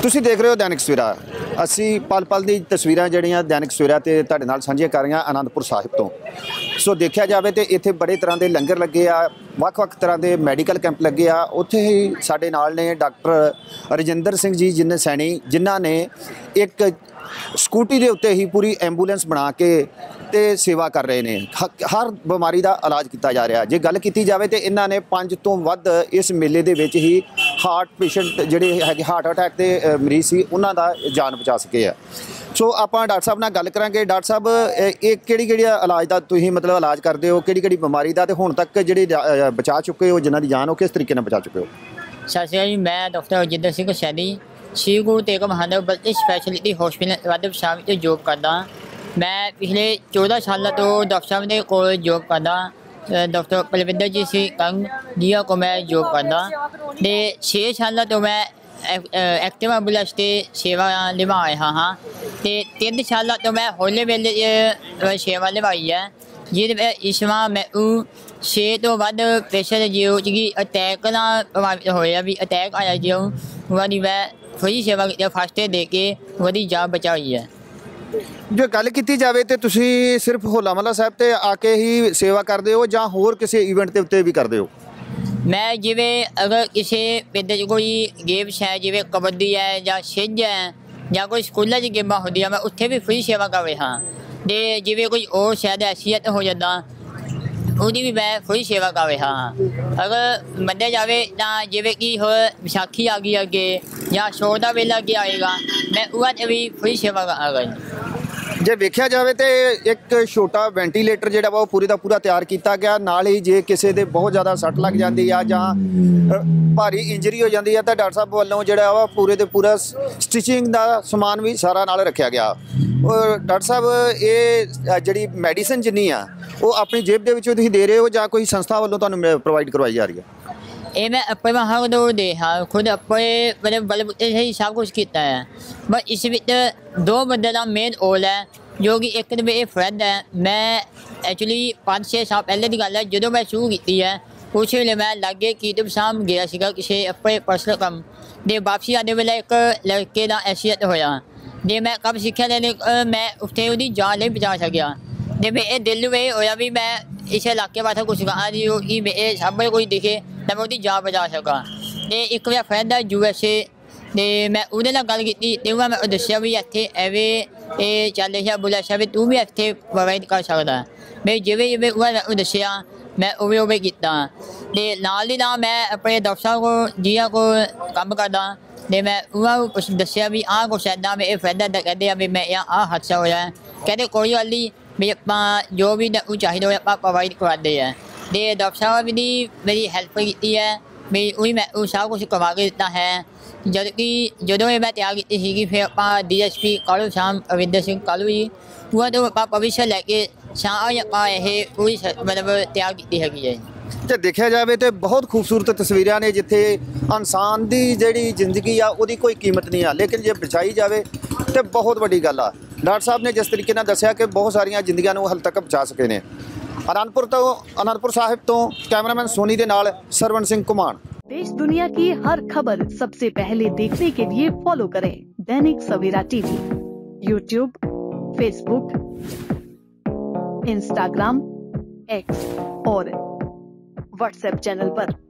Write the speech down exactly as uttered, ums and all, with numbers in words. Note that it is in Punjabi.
ਤੁਸੀਂ ਦੇਖ ਰਹੇ ਹੋ ਦੈਨਿਕ ਸਵੇਰਾ। ਅਸੀਂ ਪਲ ਪਲ ਦੀ ਤਸਵੀਰਾਂ ਜਿਹੜੀਆਂ ਦੈਨਿਕ ਸਵੇਰਾ ਤੇ ਤੁਹਾਡੇ ਨਾਲ ਸਾਂਝੀਆਂ ਕਰ ਰਹੀਆਂ ਆਨੰਦਪੁਰ ਸਾਹਿਬ ਤੋਂ। ਸੋ ਦੇਖਿਆ ਜਾਵੇ ਤੇ ਇੱਥੇ ਬੜੇ ਤਰ੍ਹਾਂ ਦੇ ਲੰਗਰ ਲੱਗੇ ਆ, ਵੱਖ-ਵੱਖ ਤਰ੍ਹਾਂ ਦੇ ਮੈਡੀਕਲ ਕੈਂਪ ਲੱਗੇ ਆ। ਉੱਥੇ ਹੀ ਸਾਡੇ ਨਾਲ ਨੇ ਡਾਕਟਰ ਰਜਿੰਦਰ ਸਿੰਘ ਜੀ ਜਿਨ੍ਹਾਂ ਸੈਣੀ ਜਿਨ੍ਹਾਂ ਨੇ ਇੱਕ ਸਕੂਟੀ ਦੇ ਉੱਤੇ ਹੀ ਪੂਰੀ ਐਂਬੂਲੈਂਸ ਬਣਾ ਕੇ ਤੇ ਸੇਵਾ ਕਰ ਰਹੇ ਨੇ। ਹਰ ਬਿਮਾਰੀ ਦਾ ਇਲਾਜ ਕੀਤਾ ਜਾ ਰਿਹਾ। ਜੇ ਗੱਲ ਕੀਤੀ ਜਾਵੇ ਤੇ ਇਹਨਾਂ ਨੇ ਪੰਜ ਤੋਂ ਵੱਧ ਇਸ ਮੇਲੇ ਦੇ ਵਿੱਚ ਹੀ ਹਾਰਟ ਪੇਸ਼ੈਂਟ ਜਿਹੜੇ ਹੈਗੇ ਹਾਰਟ ਅਟੈਕ ਦੇ ਮਰੀਜ਼ ਸੀ ਉਹਨਾਂ ਦਾ ਜਾਨ ਬਚਾ ਸਕੇ ਆ। ਸੋ ਆਪਾਂ ਡਾਕਟਰ ਸਾਹਿਬ ਨਾਲ ਗੱਲ ਕਰਾਂਗੇ। ਡਾਕਟਰ ਸਾਹਿਬ ਇਹ ਕਿਹੜੀ ਕਿਹੜੀ ਇਲਾਜ ਦਾ ਤੁਸੀਂ ਮਤਲਬ ਇਲਾਜ ਕਰਦੇ ਹੋ, ਕਿਹੜੀ ਕਿਹੜੀ ਬਿਮਾਰੀ ਦਾ, ਤੇ ਹੁਣ ਤੱਕ ਜਿਹੜੇ ਬਚਾ ਚੁੱਕੇ ਹੋ ਜਿਨ੍ਹਾਂ ਦੀ ਜਾਨ ਉਹ ਕਿਸ ਤਰੀਕੇ ਨਾਲ ਬਚਾ ਚੁੱਕੇ ਹੋ? ਸਤਿ ਸ਼੍ਰੀ ਅਕਾਲ ਜੀ, ਮੈਂ doctor Rajinder Singh Saini Shri Guru Tegh Bahadur multi speciality hospital ਵਾਦਵ ਸਾਹਿਬ ਵਿੱਚ ਜੋਬ ਕਰਦਾ। ਮੈਂ ਪਿਛਲੇ ਚੌਦਾਂ ਸਾਲਾਂ ਤੋਂ ਡਾਕਟਰ ਸਾਹਿਬ ਦੇ ਕੋਲ ਜੋਬ ਕਰਦਾ। ਡਾਕਟਰ ਪਲਵਿੰਦਰ ਜੀ ਸਿੰਘ ਕੰਗ ਜੀਆਂ ਕੋਲ ਮੈਂ ਜੋਬ ਕਰਦਾ ਅਤੇ ਛੇ ਸਾਲਾਂ ਤੋਂ ਮੈਂ ਐਕਟਿਵ ਐਂਬੂਲੈਂਸ 'ਤੇ ਸੇਵਾ ਨਿਭਾ ਰਿਹਾ ਹਾਂ ਅਤੇ ਤਿੰਨ ਸਾਲਾਂ ਤੋਂ ਮੈਂ ਹੋਲੇ ਵੇਲੇ ਸੇਵਾ ਨਿਭਾਈ ਹੈ, ਜਿਹਦੇ ਵਿੱਚ ਇਸ ਵਾਰ ਮੈਨੂੰ ਛੇ ਤੋਂ ਵੱਧ ਪੇਸ਼ੈਂਟ ਜੋ ਕਿ ਅਟੈਕ ਨਾਲ ਪ੍ਰਭਾਵਿਤ ਹੋਏ ਆ, ਵੀ ਅਟੈਕ ਆਇਆ ਜੋ ਉਹਨਾਂ ਦੀ ਮੈਂ ਫਰੀ ਸੇਵਾ ਫਸਟ ਏਡ ਦੇ ਕੇ ਉਹਦੀ ਜਾਨ ਬਚਾਈ ਹੈ। ਜੇ ਗੱਲ ਕੀਤੀ ਜਾਵੇ ਤੇ ਤੁਸੀਂ ਸਿਰਫ ਹੋਲਾ ਮਹੱਲਾ ਸਾਹਿਬ ਤੇ ਆ ਕੇ ਹੀ ਸੇਵਾ ਕਰਦੇ ਹੋ ਜਾਂ ਹੋਰ ਕਿਸੇ ਈਵੈਂਟ ਦੇ ਉੱਤੇ ਵੀ ਕਰਦੇ ਹੋ? ਮੈਂ ਜਿਵੇਂ ਅਗਰ ਕਿਸੇ ਪਿੰਡ 'ਚ ਕੋਈ ਗੇਮਸ ਹੈ ਜਿਵੇਂ ਕਬੱਡੀ ਹੈ ਜਾਂ ਛਿੰਝ ਹੈ ਜਾਂ ਕੋਈ ਸਕੂਲਾਂ 'ਚ ਗੇਮਾਂ ਹੁੰਦੀਆਂ ਮੈਂ ਉੱਥੇ ਵੀ ਫਰੀ ਸੇਵਾ ਕਰ ਰਿਹਾ। ਅਤੇ ਜਿਵੇਂ ਕੋਈ ਹੋਰ ਸ਼ਾਇਦ ਐਕਸੀਡੈਂਟ ਹੋ ਜਾਂਦਾ ਉਹਦੀ ਵੀ ਮੈਂ ਫਰੀ ਸੇਵਾ ਕਰ ਰਿਹਾ ਹਾਂ। ਅਗਰ ਮੰਨਿਆ ਜਾਵੇ ਤਾਂ ਜਿਵੇਂ ਕਿ ਹੋਰ ਵਿਸਾਖੀ ਆ ਗਈ ਅੱਗੇ ਜਾਂ ਸ਼ੋਅ ਦਾ ਵੇਲਾ ਅੱਗੇ ਆਏਗਾ, ਮੈਂ ਉਹਨਾਂ 'ਤੇ ਵੀ ਫਰੀ ਸੇਵਾ ਕਰਾਂਗਾ। ਜੇ ਵੇਖਿਆ ਜਾਵੇ ਤੇ ਇੱਕ ਛੋਟਾ ਵੈਂਟੀਲੇਟਰ ਜਿਹੜਾ ਵਾ ਉਹ ਪੂਰੀ ਦਾ ਪੂਰਾ ਤਿਆਰ ਕੀਤਾ ਗਿਆ। ਨਾਲ ਹੀ ਜੇ ਕਿਸੇ ਦੇ ਬਹੁਤ ਜ਼ਿਆਦਾ ਸੱਟ ਲੱਗ ਜਾਂਦੀ ਆ ਜਾਂ ਭਾਰੀ ਇੰਜਰੀ ਹੋ ਜਾਂਦੀ ਆ ਤਾਂ ਡਾਕਟਰ ਸਾਹਿਬ ਵੱਲੋਂ ਜਿਹੜਾ ਵਾ ਪੂਰੇ ਦੇ ਪੂਰਾ ਸਟਿਚਿੰਗ ਦਾ ਸਮਾਨ ਵੀ ਸਾਰਾ ਨਾਲ ਰੱਖਿਆ ਗਿਆ। ਔਰ ਡਾਕਟਰ ਸਾਹਿਬ ਇਹ ਜਿਹੜੀ ਮੈਡੀਸਨ ਜਿੰਨੀ ਆ ਉਹ ਆਪਣੀ ਜੇਬ ਦੇ ਵਿੱਚੋਂ ਤੁਸੀਂ ਦੇ ਰਹੇ ਹੋ ਜਾਂ ਕੋਈ ਸੰਸਥਾ ਵੱਲੋਂ ਤੁਹਾਨੂੰ ਪ੍ਰੋਵਾਈਡ ਕਰਵਾਈ ਜਾ ਰਹੀ ਹੈ? ਇਹ ਮੈਂ ਆਪਣੇ ਵਾਹਨ ਤੋਂ ਦੇ ਹਾਂ, ਖੁਦ ਆਪਣੇ ਮਤਲਬ ਬਲਬੂਤੇ ਹੀ ਸਭ ਕੁਛ ਕੀਤਾ ਹੈ। ਬਸ ਇਸ ਵਿੱਚ ਦੋ ਬੰਦੇ ਦਾ ਮੇਨ ਰੋਲ ਹੈ ਜੋ ਕਿ ਇੱਕ ਮੇਰੇ ਫਰੈਂਡ ਹੈ। ਮੈਂ ਐਕਚੁਅਲੀ ਪੰਜ ਛੇ ਸਾਲ ਪਹਿਲੇ ਦੀ ਗੱਲ ਹੈ, ਜਦੋਂ ਮੈਂ ਸ਼ੁਰੂ ਕੀਤੀ ਹੈ ਉਸ ਵੇਲੇ ਮੈਂ ਲਾਗੇ ਕੀਰਤਨ ਸਾਹਿਬ ਗਿਆ ਸੀਗਾ ਕਿਸੇ ਆਪਣੇ ਪਰਸਨਲ ਕੰਮ ਦੇ। ਵਾਪਸੀ ਆਉਂਦੇ ਵੇਲੇ ਇੱਕ ਲੜਕੇ ਦਾ ਐਕਸੀਡੈਂਟ ਹੋਇਆ ਜੇ ਮੈਂ ਕੰਮ ਸਿੱਖਿਆ ਲੈ ਮੈਂ ਉੱਥੇ ਉਹਦੀ ਜਾਨ ਨਹੀਂ ਬਚਾ ਸਕਿਆ। ਅਤੇ ਮੇਰੇ ਦਿਲ ਨੂੰ ਇਹ ਹੋਇਆ ਵੀ ਮੈਂ ਇਸ ਇਲਾਕੇ ਵਾਸਤੇ ਕੁਛ ਕਰਾਂ ਜੀ ਕਿ ਇਹ ਸਾਹਮਣੇ ਕੋਈ ਦਿਖੇ ਤਾਂ ਮੈਂ ਉਹਦੀ ਜਾਨ ਬਚਾ ਸਕਾਂ। ਅਤੇ ਇੱਕ ਮੇਰਾ ਫਰੈਂਡ ਹੈ ਯੂ ਐਸ ਏ, ਅਤੇ ਮੈਂ ਉਹਦੇ ਨਾਲ ਗੱਲ ਕੀਤੀ ਅਤੇ ਉਹਨਾਂ ਮੈਂ ਦੱਸਿਆ ਵੀ ਇੱਥੇ ਐਵੇਂ ਇਹ ਚੱਲ ਰਿਹਾ ਐਂਬੂਲੈਂਸ ਵੀ ਤੂੰ ਵੀ ਇੱਥੇ ਪ੍ਰੋਵਾਈਡ ਕਰ ਸਕਦਾ। ਮੈਂ ਜਿਵੇਂ ਜਿਵੇਂ ਉਹਨਾਂ ਦੱਸਿਆ ਮੈਂ ਉਵੇਂ ਉਵੇਂ ਕੀਤਾ। ਅਤੇ ਨਾਲ ਦੀ ਨਾਲ ਮੈਂ ਆਪਣੇ ਡਾਕਟਰ ਸਾਹਿਬ ਕੋਲ ਜੀਆਂ ਕੋਲ ਕੰਮ ਕਰਦਾ ਅਤੇ ਮੈਂ ਉਹਨਾਂ ਨੂੰ ਕੁਛ ਦੱਸਿਆ ਵੀ ਆਹ ਕੁਛ ਇੱਦਾਂ ਮੇਰੇ ਫਰੈਂਡ ਇੱਦਾਂ ਕਹਿੰਦੇ ਆ ਵੀ ਮੈਂ ਆਹ ਹਾਦਸਾ ਹੋਇਆ। ਕਹਿੰਦੇ ਕੋਈ ਗੱਲ ਨਹੀਂ ਵੀ ਆਪਾਂ ਜੋ ਵੀ ਉਹ ਚਾਹੀਦਾ ਹੋਇਆ ਆਪਾਂ ਪ੍ਰੋਵਾਈਡ ਕਰਵਾਉਂਦੇ ਹੈ। ਅਤੇ ਡਾਕਟਰ ਸਾਹਿਬ ਦੀ ਮੇਰੀ ਹੈਲਪ ਕੀਤੀ ਹੈ ਵੀ ਉਹੀ ਮੈਂ ਉਹ ਸਭ ਕੁਛ ਕਰਵਾ ਕੇ ਦਿੱਤਾ ਹੈ। ਜਦ ਕਿ ਜਦੋਂ ਇਹ ਮੈਂ ਤਿਆਰ ਕੀਤੀ ਸੀਗੀ ਫਿਰ ਆਪਾਂ ਡੀ ਐਸ ਪੀ ਕਾਲੂ ਸ਼ਾਮ ਅਵਿੰਦਰ ਸਿੰਘ ਕਾਲੂ ਜੀ ਉਹਨਾਂ ਤੋਂ ਆਪਾਂ ਪਰਮਿਸ਼ਨ ਲੈ ਕੇ ਸ਼ਾਮ ਆਪਾਂ ਇਹ ਪੂਰੀ ਮਤਲਬ ਤਿਆਰ ਕੀਤੀ ਹੈਗੀ ਹੈ। ਜੇ ਦੇਖਿਆ ਜਾਵੇ ਤੇ ਬਹੁਤ ਖੂਬਸੂਰਤ ਤਸਵੀਰਾਂ ਨੇ ਜਿੱਥੇ ਇਨਸਾਨ ਦੀ ਜਿਹੜੀ ਜ਼ਿੰਦਗੀ ਆ ਉਹਦੀ ਕੋਈ ਕੀਮਤ ਨਹੀਂ ਆ, ਲੇਕਿਨ ਜੇ ਬਚਾਈ ਜਾਵੇ ਤੇ ਬਹੁਤ ਵੱਡੀ ਗੱਲ ਆ। ਡਾਕਟਰ ਸਾਹਿਬ ਨੇ ਜਿਸ ਤਰੀਕੇ ਨਾਲ ਦੱਸਿਆ ਕਿ ਬਹੁਤ ਸਾਰੀਆਂ ਜ਼ਿੰਦਗੀਆਂ ਨੂੰ ਹਾਲੇ ਤੱਕ ਬਚਾ ਸਕੇ ਨੇ। आनंदपुर तो आनंदपुर साहिब तो कैमरामैन सोनी दे नाल सरवण सिंह कुमार। देश दुनिया की हर खबर सबसे पहले देखने के लिए फॉलो करें Dainik Savera TV, YouTube, Facebook, Instagram, X और व्हाट्सएप चैनल पर।